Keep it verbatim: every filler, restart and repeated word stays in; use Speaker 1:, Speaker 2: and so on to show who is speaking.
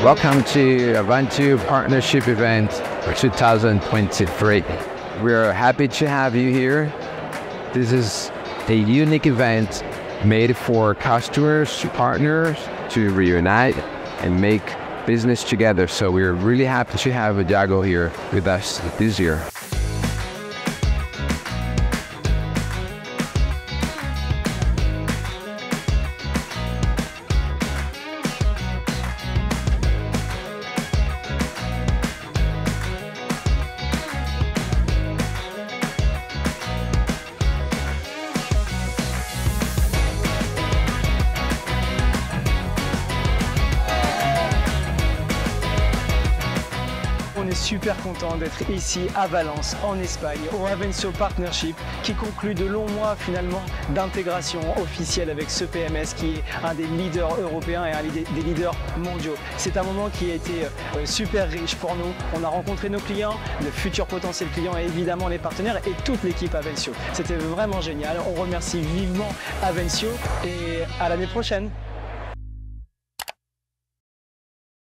Speaker 1: Welcome to Avantio partnership event two thousand twenty-three. We're happy to have you here. This is a unique event made for customers, partners to reunite and make business together. So we're really happy to have Yaago here with us this year.
Speaker 2: On est super content d'être ici à Valence, en Espagne, au Avantio Partnership, qui conclut de longs mois finalement d'intégration officielle avec ce P M S qui est un des leaders européens et un des leaders mondiaux. C'est un moment qui a été super riche pour nous. On a rencontré nos clients, de futurs potentiels clients et évidemment les partenaires et toute l'équipe Avantio. C'était vraiment génial. On remercie vivement Avantio et à l'année prochaine.